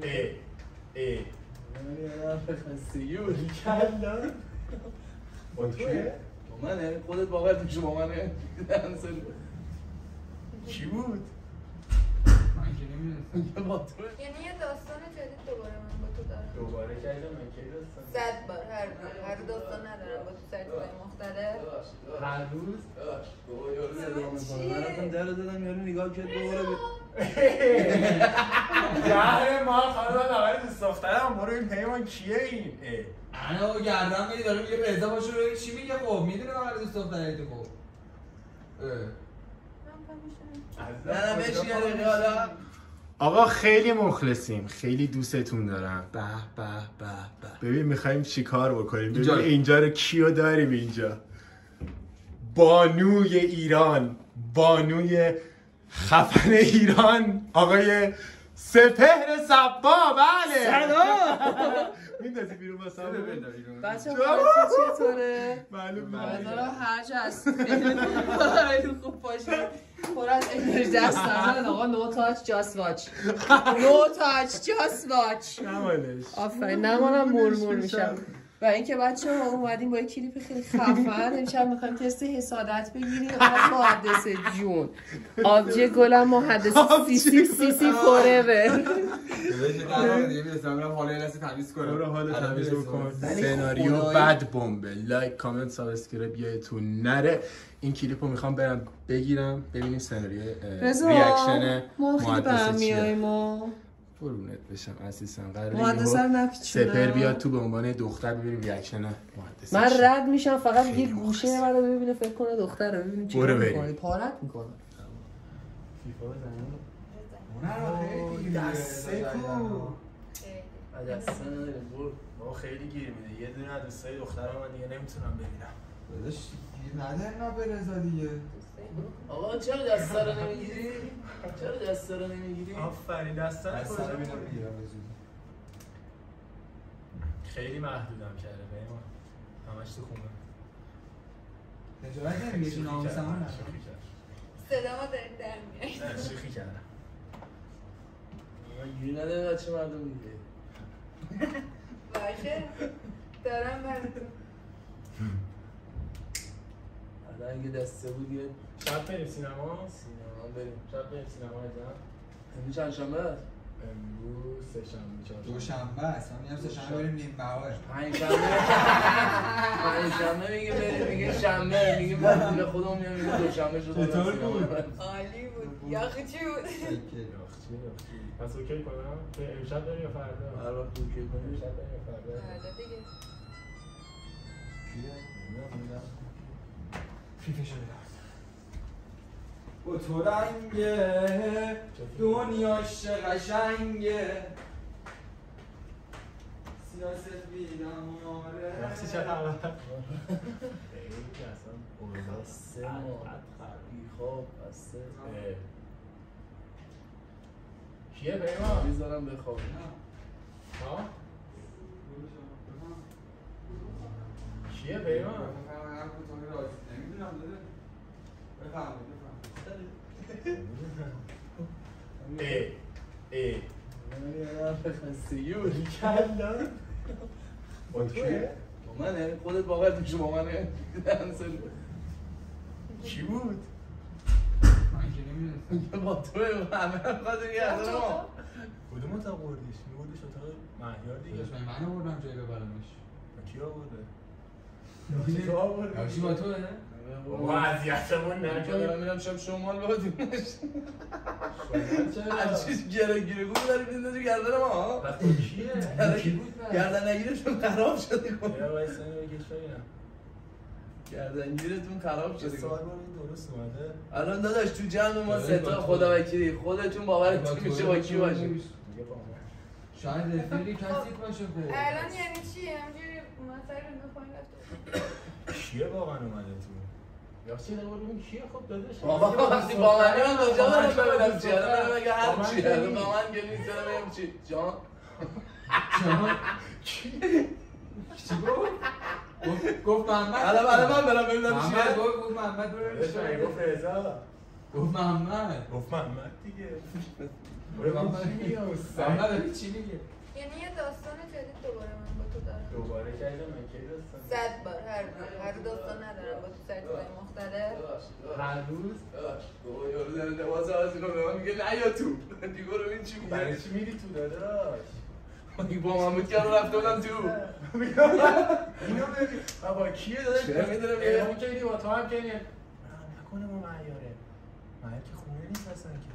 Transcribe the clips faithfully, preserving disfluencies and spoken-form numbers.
ای ای من خستگی بود کردم با توه؟ با منه؟ خودت باور میشه با منه؟ کی بود؟ من که نمیدونستم با توه یعنی یه داستان جدید دوباره من با تو دارم دوباره کردم من کی داستان؟ صد بار هر هر داستان ندارم با تو سایت‌های مختلف هر روز؟ بابا یارو صدا میکنه من رفتم در رو دادم یارو نگاه کرد دوباره جهر ما خانم من نوری دوست دخترم برو این پیمان کیه این؟ انا گردم میدی داره میگه رضا باشه رو چی میگه خب میدونه من دوست دختره تو خب نه نه بشین یه حالا آقا خیلی مخلصیم خیلی دوستتون دارم به به به به ببین میخوایم چیکار بکنیم ببین اینجا رو کیو داریم اینجا بانوی ایران بانوی خفن ایران آقای سپهر صبا بله سلام میندازی بیرون با سلام بچه حالتون چطوره؟ معلوم بذارم هرچه هست خیلی خوب باشه پر از انرژی دست نزن آقا نو تاچ جاست واچ نو تاچ جاست واچ نمالش آفرین نمانم مرمور میشم و اینکه بچه ها اومدیم با یک کلیپ خیلی خفن امشب میخوایم تست حسادت بگیریم محدثه جون آبجه گلم محدثه سی سی سی سی فوره برو حال تمیز بکن سناریو بد بمبه لایک کامنت سابسکرایب یادتون نره این کلیپو میخوام برم بگیرم ببینیم سناریو ریاکشن محدثه چیه قربونت بشم عزیزم قراره محدثه رو نپیچونم سپر بیاد تو به عنوان دختر ببینیم ریاکشن محدثه من رد میشم فقط یه گوشه منو ببینه فکر کنه دختره ببینیم چی میکنه پارت میکنه فیفا بزنیم نه دسته کو دسته نداره برو بابا خیلی گیر میده یه دونه از دوستای دخترم من دیگه نمیتونم ببینم داداش گیر نده نه به رضا دیگه آقا چرا دسته رو نمیگیری؟ چرا دسته رو نمیگیری؟ آفرین دسته رو دسته رو بگیرم خیلی محدودم کرده پیمان همش تو خونه نجارت نمیگیشون آموزمون صدا ما دارید در میاد نه شوخی کردم گیری نده بچه مردم دیگه باشه دارم براتون الان اگه دسته بود یه شب بریم سینما؟ سینما بریم شب بریم سینما ازم امروز چند شنبه است؟ امروز سه شنبه چهارشنبه دوشنبه است من میگم سه شنبه بریم نیم بهار پنج شنبه پنج شنبه میگه بریم میگه شنبه میگه من پول خودمون میام میگه دوشنبه شد چطور بود؟ عالی بود یاخی چی بود؟ یاخچی یاخچی پس اوکی کنم؟ که امشب بریم یا فردا؟ هر وقت اوکی کنیم امشب بریم یا فردا؟ فردا دیگه کیه؟ نمیدونم فیفا شده با تو رنگه دنیاش قشنگه سیاست بیدم آره وقتی چه خبر؟ خیلی اصلا بسته ما بیخواب بسته کیه پیمان؟ میذارم بخوابیم ها؟ کیه پیمان؟ نمیدونم داده بفهم بفهم ای ای من خستگی بود کردم با توه؟ با منه؟ خودت باور میشه با منه؟ کی بود؟ من که نمیدونستم با توه همه هم خواهد گردن ما کدوم اتاق بردیش؟ میبردیش اتاق مهیار دیگه من آوردم جایی ببرمش کی آورده؟ کی تو آورده؟ یاکچی با توه؟ بابا اذیتمون من که نکن دارم میرم شب شمال بادیمش هر چیز گره گیره گونه داری میندازی گردن ما پس اون کیه؟ کی بود؟ گردن نگیرتون خراب شده کن یه وایسا بگیش ببینم گردن گیرتون خراب شده سوال بار این درست اومده الان داداش تو جمع ما سه تا خدا وکیلی خودتون باورتون میشه با کی باشی شاید رفیقی کسی باشه خب الان یعنی چی؟ همجوری مسائل رو پایین رفته کیه واقعا اومده تو؟ یاکچی نگو ببین کیه خب داداش بابا وقتی با منی من کجا برم ببینم چی الان بگه هر چی الان با من گلی سر بگم چی جان جان چی گفت؟ گفت محمد الان الان من برم ببینم چیه محمد گفت محمد برم داداش من گفت رضا گفت محمد گفت محمد دیگه. محمد چی میگه؟ یعنی یه داستان جدید دوباره من با تو دارم. دوباره کردم من کی داستان؟ صد بار هر هر داستان ندارم با تو سایت‌های مختلف. هر روز بابا یارو داره لباس عوض می‌کنه به من میگه نه یا تو. دیگه رو این چی میگه؟ برای چی میری تو داداش؟ من با محمود کردم رفته بودم تو. اینو ببین. بابا کیه داداش؟ چه می‌دونم یه یه اون که با تو هم کنی. نکنه ما معیاره. معیار که خونه نیست اصلا که.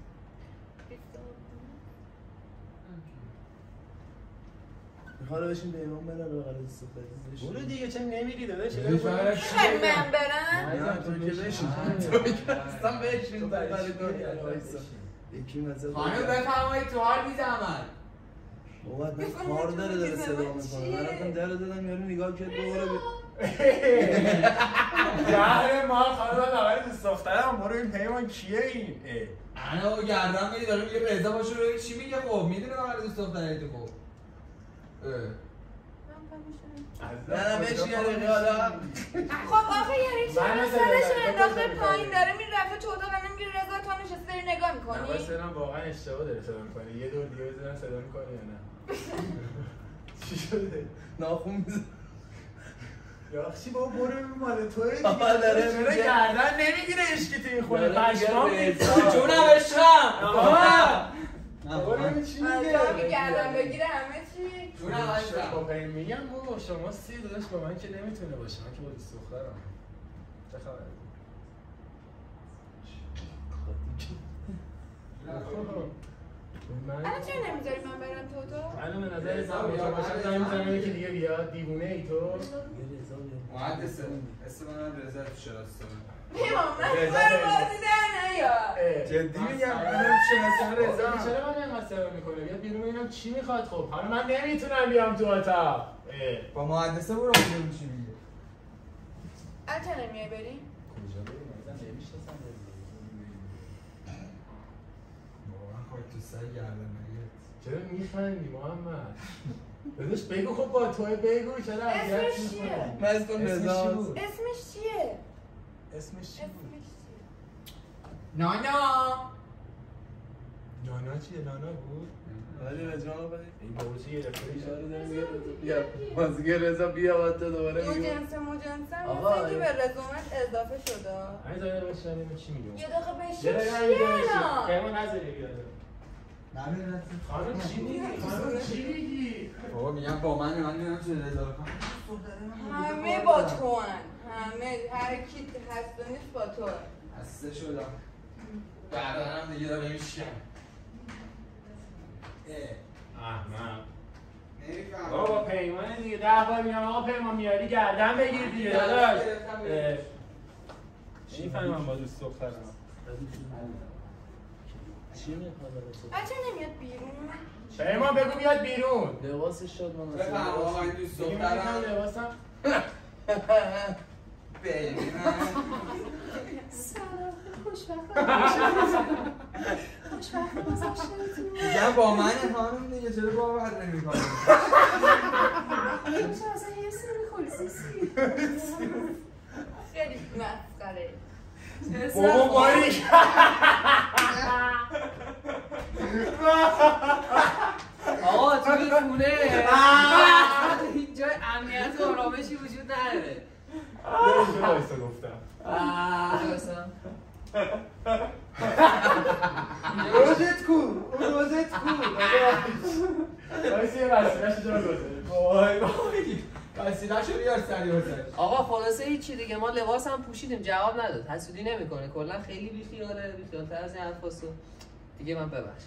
میخواد بشین به امام برم به قرار استفاده برو دیگه چه نمیری داداش؟ میخوای من برم؟ نه تو که بشین. تو که اصلا بشین برای دنیا وایسا. یکی مثلا خانم بفرمایید تو حال بی‌زحمت. بابا من کار داره داره صدا میکنه. من رفتم در دادم یارو نگاه کرد دوباره یاره ما خانم آقای دوست دخترم برو این پیمان کیه این؟ انا با گردن میگه داره میگه رضا باشه رو چی میگه خب میدونه آقای دوست دخترت خب. نه نه بشین یه حالا. خب آخه یعنی چی مسئله‌شو انداخته پایین داره میره رفته تو اتاق الان میگه رضا تو نشستی داری نگاه می‌کنی؟ نه واسه من واقعا اشتباه داره صدا می‌کنه. یه دور دیگه بزنم صدا می‌کنه یا نه؟ چی شده؟ ناخون میزنه. یاخشی بابا برو ببین مال توئه دیگه. آقا داره چرا میگه گردن نمیگیره اشکی تو این خونه پشمام میریزه. جونم عشقم. برو ببین چی میگه. آدم گردن بگیره همه چی. جونم عشقم. با پیام میگم بابا شما سی داداش با من که نمیتونه باشه. من که با دوست دخترم. چه خبره؟ الان چرا نمیذاری من برم تو تو؟ الان به نظر زمان تو باشم زمین میزنم که دیگه بیاد دیوونه ای تو. محدثه اسم منم رضا تو شناسنامه. پیمان من برو بازی در نیار. جدی میگم الان شناسنامه رضا چرا من اینقدر صدا میکنه؟ بیاد بیرون ببینم چی میخواد. خب حالا من نمیتونم بیام تو اتاق. با محدثه برو ببین چی میگه. الان چرا نمیای بریم؟ کجا بریم؟ مثلا نمیشناسم رضا. واقعا خاک تو سر گردن نگیرد. چرا میخندی محمد؟ داداش بگو خب با توی بگو چرا اذیت اسمش چیه؟ می‌کنی؟ من اسمم رضا. اسمش چیه؟ اسمش چی بود؟ اسمش چیه؟ نانا. نانا چیه؟ نانا بود؟ ولی رضا بابا این بابا چی گرفته میشه؟ بیا بازیگر رضا بیا بعد تو دوباره دو میگه جنس مو جنسم آقا، مثل اینکه به رزومت اضافه شده. همین داره باشه ببینیم چی میگه. یه دقیقه بشین یه دقیقه چیه همین داره الان؟ پیمان نذاری بیاد. نمیدونم. خانم چی میگی؟ خانم چی میگی؟ بابا میگم با من من نمیدونم چه رضا کنم. همه با تو هن. همه هر کی هست و نیست با تو هن. خسته شدم. گردنم دیگه داره میشکن. احمد. نمیفهمم. بابا پیمان دیگه ده بار میگم آقا پیمان میاری گردن بگیر دیگه داداش. نمیفهمم با دوست دخترم. چی میخواد بچه نمیاد بیرون؟ پیمان بگو بیاد بیرون. لباسش شد من بفهم آقا این دوست دخترم. لباسم. بیبی سلام خوشبختم خوشبختم ازم شدید میگم با من خانم دیگه چرا باور نمی‌کنی؟ چرا اصلا حس نمی‌خوری سیسی خیلی مسخره. بابا باری آقا توی خونه هیچ جای امنیت و آرامشی وجود نداره. چه وایسا گفتم روزت کو روزت کو وایسا یه وسیله‌شو جا گذاری. وای وای وسیله‌شو بیار سری واسه. آقا خلاصه هیچی دیگه ما لباس هم پوشیدیم جواب نداد حسودی نمیکنه کلا خیلی بیخیاله بیخیال‌تر از این حرفاست دیگه من ببخش.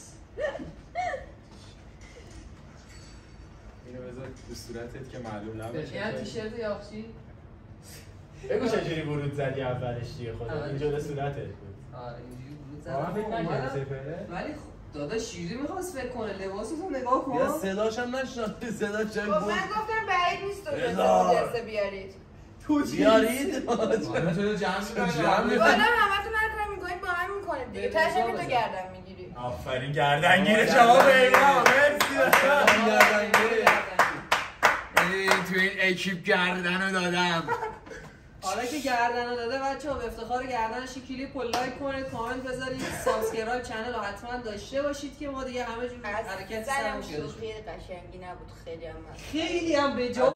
اینو بذار تو صورتت که معلوم نباشه. این تیشرت یاخشی بگو چجوری ورود زدی اولش دیگه خدا این جلو صورتت بود. آره اینجوری ورود واقعا فکر زدم نکردی سپره؟ ولی داداش شیری می‌خواست فکر کنه لباسشو نگاه کن. یا صداش هم نشناختی صدا چه خب بود من گفتم بعید نیست تو هزار. جنسه بیارید. تو بیارید من تو جمع جمع می‌کنم. والا همتون هر کاری می‌کنید با هم می‌کنید دیگه. تاش هم تو گردن می‌گیری. آفرین گردنگیر جواب اینا مرسی تو این اکیپ گردنو دادم. حالا که گردن داده بچه‌ها به افتخار گردنش کلیپ رو لایک کنید، کامنت بذارید، سابسکرایب چنل رو حتما داشته باشید که ما دیگه همه جور حرکت سرمون شوخی قشنگی نبود، خیلی هم خیلی هم به جا